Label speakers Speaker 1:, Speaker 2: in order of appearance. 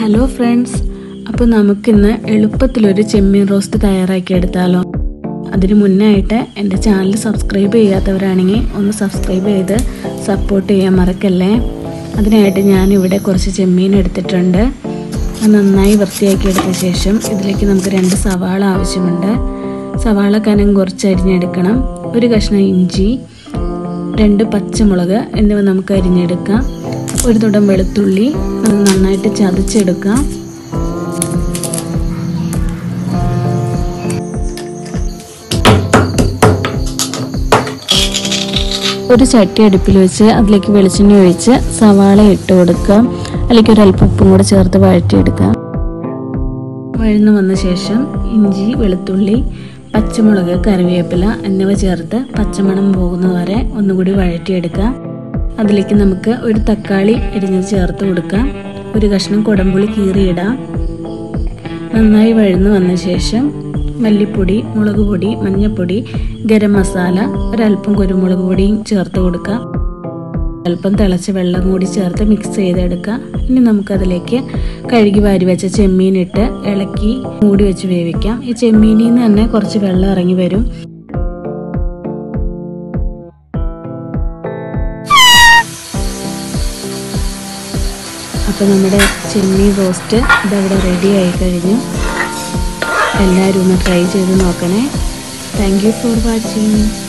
Speaker 1: Hello friends, അപ്പോൾ നമുക്കിന്ന് എളുപ്പത്തിലൊരു ചെമ്മീൻ roast തയ്യാറാക്കി എടുത്താലോ. അതിന് മുന്നായിട്ട് എൻ്റെ ചാനൽ സബ്സ്ക്രൈബ് ചെയ്യാത്തവരാണെങ്കിൽ ഒന്ന് സബ്സ്ക്രൈബ് ചെയ്ത് സപ്പോർട്ട് ചെയ്യാൻ മറക്കല്ലേ. അതിനായിട്ട് ഞാനിവിടെ കുറച്ച് ചെമ്മീൻ എടുത്തിട്ടുണ്ട്. അത് നന്നായി വൃത്തിയാക്കി എടുത്ത ശേഷം ഇതിലേക്ക് നമുക്ക് 2 സവാള ആവശ്യമുണ്ട്. സവാള കനം കുറച്ച് അരിഞ്ഞെടുക്കണം. ഒരു കഷ്ണം ഇഞ്ചി, 2 പച്ചമുളക് എന്നിവ നമുക്ക് അരിഞ്ഞെടുക്കാം. ഒരു തുടം വെളുത്തുള്ളി അത് നന്നായിട്ട് ചതച്ചെടുക്കാം. ഒരു ചട്ടി അടുപ്പിൽ വെച്ച് അതിലേക്ക് വെളിച്ചെണ്ണ ഒഴിച്ച് സവാള ഇട്ട് കൊടുക്കാം. അതിലേക്ക് ഒരല്പം ഉപ്പും കൂടെ ചേർത്ത് വഴറ്റിയെടുക്കാം. വഴന്നു വന്ന ശേഷം ഇഞ്ചി, വെളുത്തുള്ളി, പച്ചമുളക്, കറിവേപ്പില എന്നിവ ചേർത്ത് പച്ചമണം പോകുന്നതുവരെ ഒന്നുകൂടി വഴറ്റിയെടുക്കാം. അതിലേക്ക് നമുക്ക് ഒരു തക്കാളി അരിഞ്ഞത് ചേർത്ത് കൊടുക്കാം. ഒരു കഷ്ണം കുടംപുളി കീറിയിടാം. നന്നായി വഴന്നു വന്ന ശേഷം മല്ലിപ്പൊടി, മുളക് പൊടി, മഞ്ഞൾപ്പൊടി, ഗരം മസാല, ഒരല്പം കുരുമുളക് പൊടിയും ചേർത്ത് കൊടുക്കാം. അല്പം തിളച്ച വെള്ളം കൂടി ചേർത്ത് മിക്സ് ചെയ്തെടുക്കാം. ഇനി നമുക്കതിലേക്ക് കഴുകി വാരി വെച്ച ചെമ്മീനിട്ട് ഇളക്കി മൂടി വെച്ച് വേവിക്കാം. ഈ ചെമ്മീനിൽ നിന്ന് തന്നെ കുറച്ച് വെള്ളം ഇറങ്ങി വരും. അപ്പോൾ നമ്മുടെ ചെമ്മീൻ റോസ്റ്റ് ഇതവിടെ റെഡി ആയി കഴിഞ്ഞു. എല്ലാവരും ഒന്ന് ട്രൈ ചെയ്ത് നോക്കണേ. Thank you for watching.